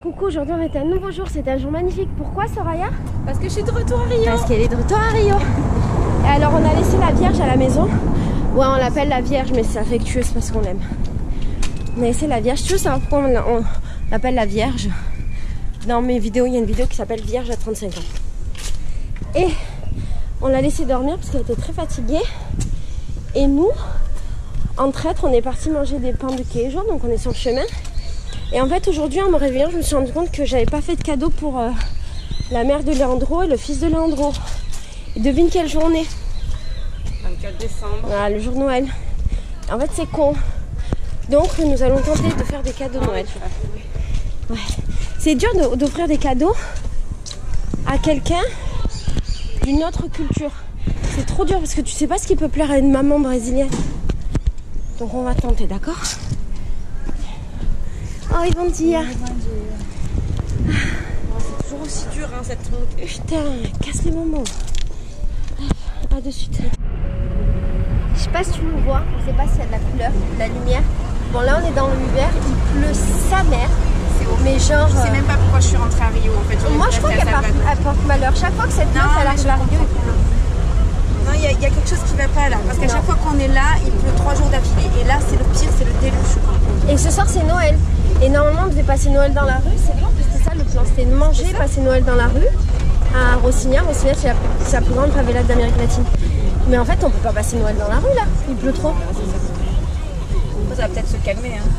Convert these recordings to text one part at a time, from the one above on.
Coucou, aujourd'hui on est un nouveau jour, c'est un jour magnifique. Pourquoi Soraya? Parce que je suis de retour à Rio. Parce qu'elle est de retour à Rio. Et alors on a laissé la Vierge à la maison. Ouais, on l'appelle la Vierge, mais c'est affectueux, c'est parce qu'on l'aime. On a laissé la Vierge. Tu veux savoir pourquoi on l'appelle la Vierge? Dans mes vidéos, il y a une vidéo qui s'appelle Vierge à 35 ans. Et on l'a laissé dormir parce qu'elle était très fatiguée. Et nous, en traître, on est parti manger des pains de queijo, donc on est sur le chemin. Et en fait, aujourd'hui, en me réveillant, je me suis rendu compte que j'avais pas fait de cadeau pour la mère de Leandro et le fils de Leandro. Et devine quelle journée? 24 décembre. Voilà, le jour de Noël. En fait, c'est con. Donc, nous allons tenter de faire des cadeaux de Noël. Ouais. C'est dur d'offrir des cadeaux à quelqu'un d'une autre culture. C'est trop dur parce que tu sais pas ce qui peut plaire à une maman brésilienne. Donc, on va tenter, d'accord? Oh, ils vont dire. C'est toujours aussi dur hein, cette montée. Putain, casse les moments. À de suite. Je sais pas si tu me vois, je sais pas s'il y a de la couleur, de la lumière. Bon, là on est dans l'hiver, il pleut sa mère. C'est horrible. Mais genre. Je sais même pas pourquoi je suis rentrée à Rio en fait. Moi je crois qu'elle porte malheur. Chaque fois que cette meuf elle arrive à Rio. Non, il y a quelque chose qui va pas là. Parce qu'à chaque fois qu'on est là, il pleut 3 jours d'affilée. Et là, c'est le pire, c'est le déluge. Et ce soir, c'est Noël. Et normalement, on devait passer Noël dans la rue. C'était ça le plan. C'était de manger, passer Noël dans la rue à Rocinha. Rocinha, c'est la plus grande favela d'Amérique latine. Mais en fait, on peut pas passer Noël dans la rue là. Il pleut trop. Ça va peut-être se calmer. Hein.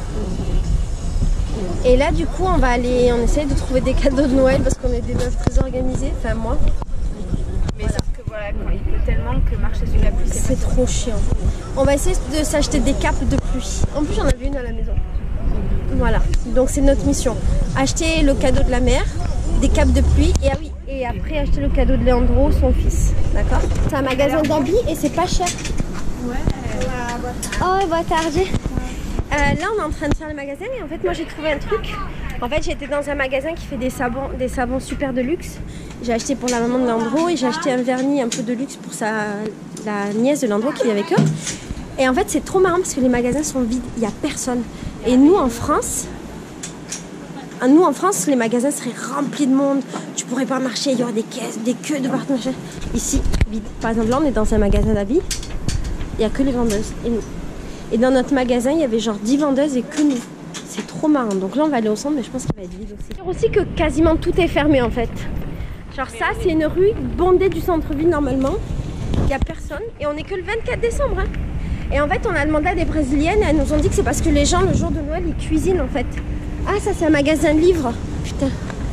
Et là, du coup, on essaye de trouver des cadeaux de Noël parce qu'on est des meufs très organisées. Enfin, moi. Mais sauf que voilà, quand il pleut tellement que marcher sous la pluie, c'est trop chiant. On va essayer de s'acheter des capes de pluie. En plus, j'en avais une à la maison. Voilà, donc c'est notre mission. Acheter le cadeau de la mère, des capes de pluie et après acheter le cadeau de Leandro, son fils. D'accord? C'est un magasin d'habits et c'est pas cher. Ouais. Oh, boa tarde. Là, on est en train de faire le magasin et en fait, moi j'ai trouvé un truc. En fait, j'étais dans un magasin qui fait des savons super de luxe. J'ai acheté pour la maman de Leandro et j'ai acheté un vernis un peu de luxe pour la nièce de Leandro qui vit avec eux. Et en fait, c'est trop marrant parce que les magasins sont vides, il n'y a personne. Et nous, en France, les magasins seraient remplis de monde. Tu pourrais pas marcher, il y aurait des caisses, des queues de partout. Ici, vide. Par exemple, là, on est dans un magasin d'habits. Il n'y a que les vendeuses et nous. Et dans notre magasin, il y avait genre 10 vendeuses et que nous. C'est trop marrant. Donc là, on va aller au centre, mais je pense qu'il va être vide aussi. C'est aussi que quasiment tout est fermé en fait. Genre ça, c'est une rue bondée du centre-ville normalement. Il n'y a personne. Et on n'est que le 24 décembre. Hein. Et en fait, on a demandé à des Brésiliennes et elles nous ont dit que c'est parce que les gens, le jour de Noël, ils cuisinent en fait. Ah, ça, c'est un magasin de livres. Putain.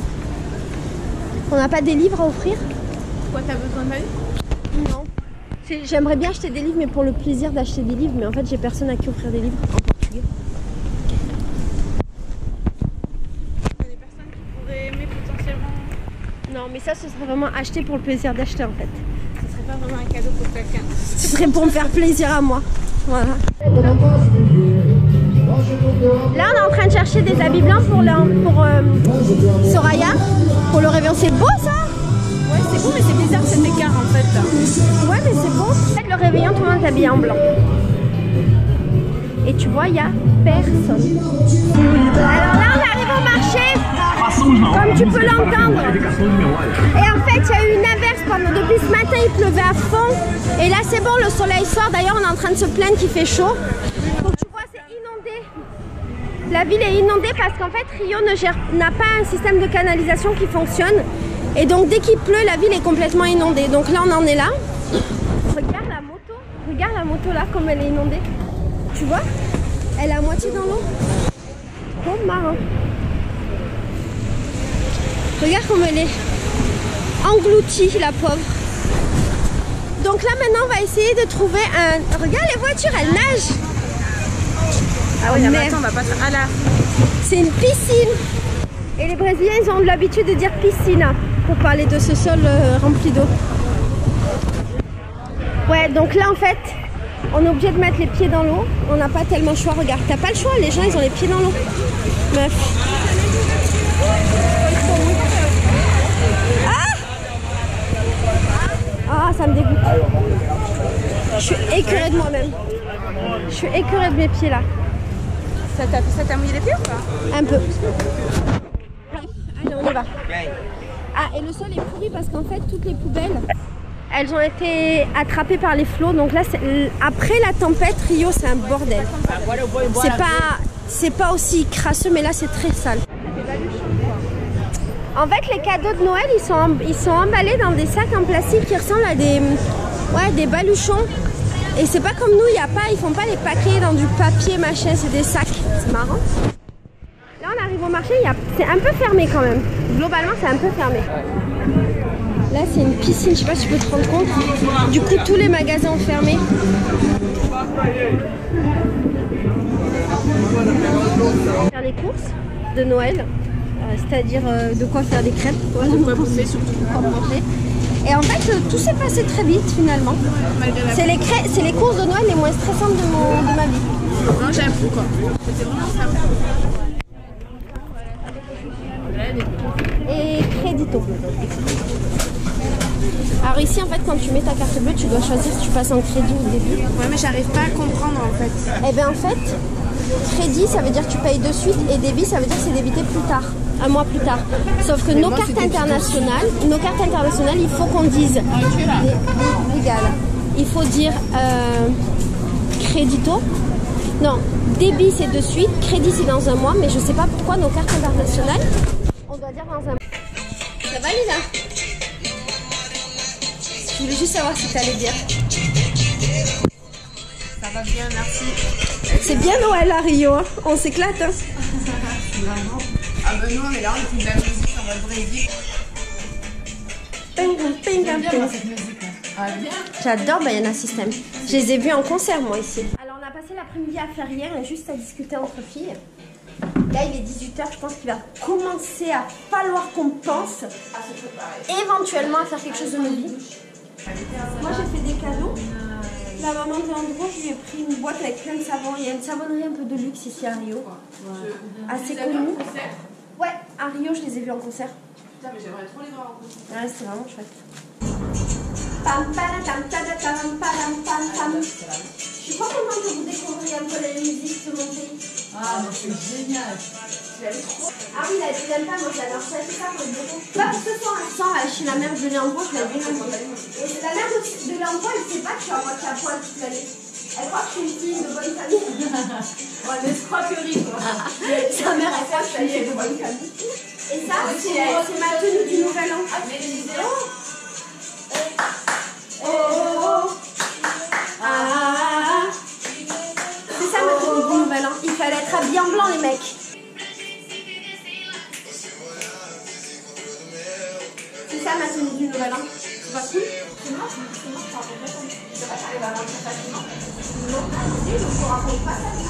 On n'a pas des livres à offrir? Pourquoi t'as besoin d'aide? Non. J'aimerais bien acheter des livres, mais pour le plaisir d'acheter des livres. Mais en fait, j'ai personne à qui offrir des livres en portugais. Il y a des personnes qui pourraient aimer potentiellement. Non, mais ça, ce serait vraiment acheter pour le plaisir d'acheter en fait. Ce serait pas vraiment un cadeau pour quelqu'un. Ce serait pour me faire plaisir à moi. Voilà. Là, on est en train de chercher des habits blancs pour Soraya, pour le réveillon. C'est beau ça? Ouais, c'est beau, mais c'est bizarre cet écart en fait. Ouais, mais c'est beau. En fait, le réveillon, tout le monde est habillé en blanc. Et tu vois, il n'y a personne. Alors là, on arrive au marché, comme tu peux l'entendre. Et en fait, il y a eu une averse depuis ce matin, il pleuvait à fond. Et là, c'est bon, le soleil sort. D'ailleurs, on est en train de se plaindre qu'il fait chaud. Donc tu vois, c'est inondé. La ville est inondée parce qu'en fait, Rio n'a pas un système de canalisation qui fonctionne. Et donc, dès qu'il pleut, la ville est complètement inondée. Donc là, on en est là. Regarde la moto là, comme elle est inondée. Tu vois? Elle est à moitié dans l'eau. Trop marrant. Regarde comme elle est engloutie, la pauvre. Donc là, maintenant, on va essayer de trouver un... Regarde les voitures, elles nagent. Ah oui, attends, on va pas... Ah là. C'est une piscine. Et les Brésiliens, ils ont l'habitude de dire piscina pour parler de ce sol rempli d'eau. Ouais, donc là, en fait... On est obligé de mettre les pieds dans l'eau. On n'a pas tellement le choix. Regarde, t'as pas le choix. Les gens, ils ont les pieds dans l'eau. Meuf. Ah, ça me dégoûte. Je suis écœurée de moi-même. Je suis écœurée de mes pieds là. Ça t'a mouillé les pieds ou pas? Un peu. y va. Ah, et le sol est pourri parce qu'en fait, toutes les poubelles, elles ont été attrapées par les flots. Donc là, après la tempête, Rio, c'est un bordel. C'est pas aussi crasseux, mais là, c'est très sale. En fait, les cadeaux de Noël, ils sont emballés dans des sacs en plastique qui ressemblent à des baluchons. Et c'est pas comme nous, ils font pas les paquets dans du papier machin, c'est des sacs. C'est marrant. Là, on arrive au marché, c'est un peu fermé quand même. Globalement, c'est un peu fermé. Là, c'est une piscine, je sais pas si tu peux te rendre compte. Du coup, tous les magasins ont fermé. Faire les courses de Noël. C'est-à-dire de quoi faire des crêpes, de quoi bouffer, surtout de quoi manger. Et en fait, tout s'est passé très vite finalement. C'est les courses de Noël les moins stressantes de ma vie. Non, j'avoue quoi. C'était vraiment sympa. Et crédito. Alors ici, en fait, quand tu mets ta carte bleue, tu dois choisir si tu passes en crédit ou débit. Ouais, mais j'arrive pas à comprendre en fait. Et bien en fait, crédit, ça veut dire que tu payes de suite et débit, ça veut dire que c'est débité plus tard. Un mois plus tard. Sauf que nos cartes internationales, il faut qu'on dise légal. Il faut dire crédito. Non, débit c'est de suite, crédit c'est dans un mois, mais je sais pas pourquoi nos cartes internationales, on doit dire dans un mois. Ça va Lila? Je voulais juste savoir si t'allais bien. Ça va bien, merci. C'est bien Noël à Rio, hein. On s'éclate. Hein. Ah ben nous on est là, on écoute de la musique en mode Brésil. J'adore Bayana System. Je les ai vus en concert moi ici. Alors on a passé l'après-midi à faire rien et juste à discuter entre filles. Là il est 18 h, je pense qu'il va commencer à falloir qu'on pense éventuellement à faire quelque chose de nos vies. Moi j'ai fait des cadeaux. La maman de l'endroit, je lui ai pris une boîte avec plein de savons. Il y a une savonnerie un peu de luxe ici à Rio. Assez connue. Ouais, à Rio, je les ai vus en concert. Putain, mais j'aimerais trop les voir en concert. Ouais, c'était vraiment chouette. Pam, pam, pam, pam, pam, pam, pam, pam. Je suis pas contente que vous découvriez un peu la musique de mon pays. Ah, mais c'est génial. Ah oui, la deuxième pas, moi j'adore ça, c'est ça pour le beaucoup. Là, pour ce soir, je sens chez la mère de Léandro, je l'ai bien aimée. Et la mère de Léandro, elle sait pas que je suis à moitié à poil toute l'année. Elle croit que je suis une fille de bonne famille. Ouais, l'escroquerie quoi. Sa mère, elle croit que je suis une fille de bonne famille. Et ça, c'est ma tenue du nouvel an. Ah, mais les vidéos. Oh, oh, oh. Ah. C'est ça ma tenue du nouvel an. Il fallait être habillé en blanc, les mecs. C'est ça ma tenue du nouvel an. C'est pas cool? C'est moi, ça raconte pas. Je sais pas, j'arrive à mentir facilement. Non, je vous raconte pas ça.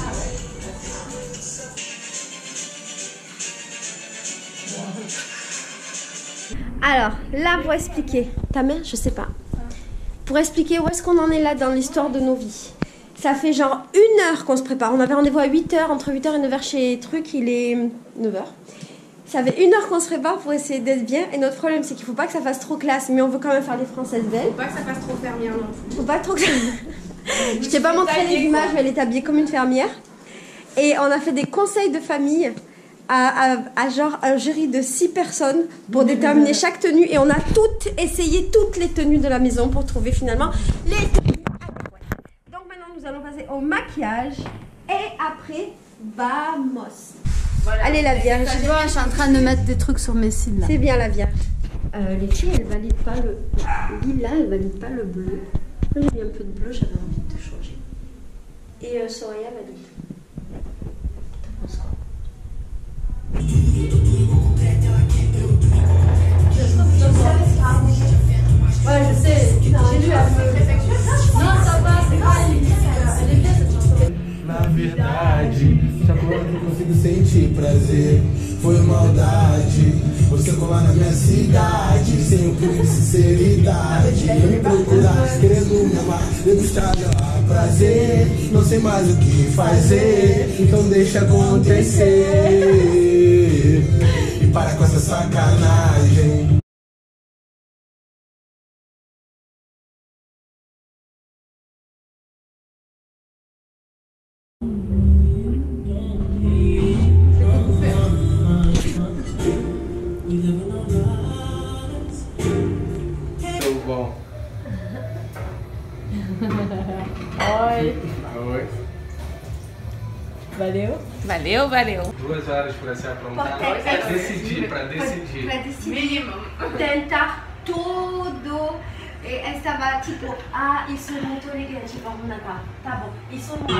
Alors, là, pour expliquer, ta mère, je sais pas. Pour expliquer où est-ce qu'on en est là dans l'histoire de nos vies. Ça fait genre 1 heure qu'on se prépare. On avait rendez-vous à 8 h, entre 8 h et 9 h chez Truc, il est 9 h. Ça fait 1 heure qu'on se prépare pour essayer d'être bien. Et notre problème, c'est qu'il faut pas que ça fasse trop classe, mais on veut quand même faire des françaises belles. Faut pas que ça fasse trop fermière non plus. Faut pas trop que ça... Je t'ai pas montré les images, mais elle est habillée comme une fermière. Et on a fait des conseils de famille à genre un jury de 6 personnes pour déterminer chaque tenue. Et on a essayé toutes les tenues de la maison pour trouver finalement les tenues adéquates. Donc maintenant, nous allons passer au maquillage. Et après, vamos. Voilà. Allez, la Vierge. Je suis en train de mettre des trucs sur mes cils là. C'est bien la Vierge. Les filles, elles valident pas le lilas, elles valident pas le bleu. Moi, j'ai mis un peu de bleu, j'avais envie de changer. Et Soraya valide. T'en penses quoi? Ouais, je sais. J'ai lu la Non, ça va, c'est pas elle est bien cette chanson. Na verdade, já coloco que consigo sentir prazer. Foi maldade, você colar na minha cidade. Sem um pouco de sinceridade. Me procurar, querendo me amar, degustar meu prazer. Não sei mais o que fazer, então deixa acontecer. E para com essa sacanagem. Tudo bom? Oi. Oi. Valeu? Valeu, valeu. 2 horas para se aprontar. Pra decidir. Para decidir. Tentar tudo. Estava tipo, isso é muito legal, tipo, vamos natar. Tá bom, isso não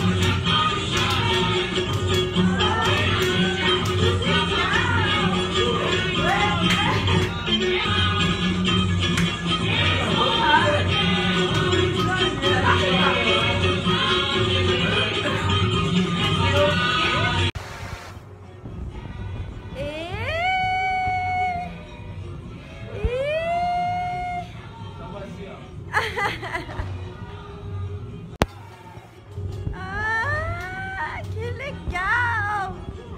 Que legal!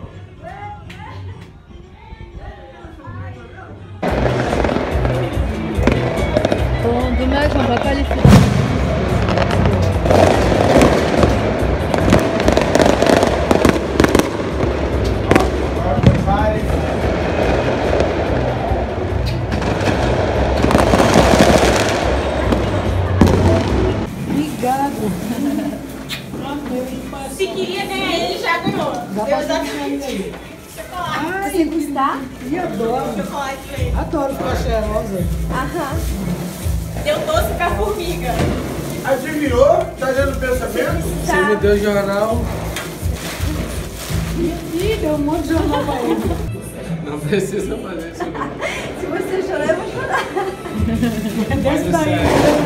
Bon, dommage, on va pas les faire. Se queria ganhar ele, já ganhou. Você gostar? E adoro. Adoro ficar cheirosa. Aham. Deu doce pra formiga. Admirou? Tá lendo pensamento? Você me deu jornal. Ih, deu um monte de jornal pra ele. Não precisa fazer isso não. Se você chorar, eu vou chorar. Desce daí,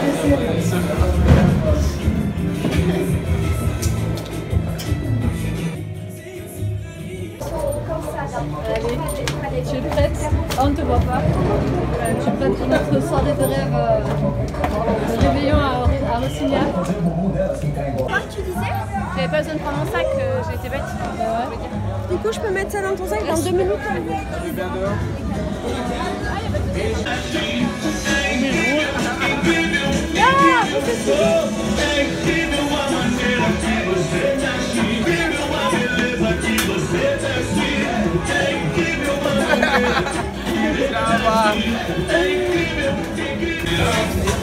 Tu es prête? Ah, on ne te voit pas. Tu es prête pour notre soirée de rêve réveillon à Rossignol? Quoi tu disais? J'avais pas besoin de prendre mon sac, j'ai été bête. Du coup, je peux mettre ça dans ton sac dans 2 minutes. Tchau.